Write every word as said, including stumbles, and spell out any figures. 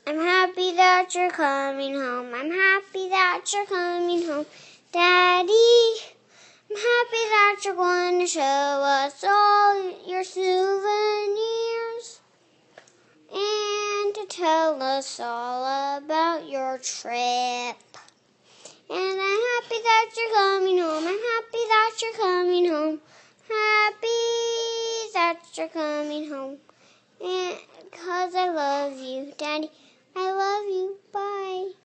I'm happy that you're coming home. I'm happy that you're coming home, Daddy. I'm happy that you're going to show us all your souvenirs and to tell us all about your trip. And I'm happy that you're coming home. I'm happy that you're coming home. Happy that you're coming home. And 'cause I love you, Daddy. I love you. Bye.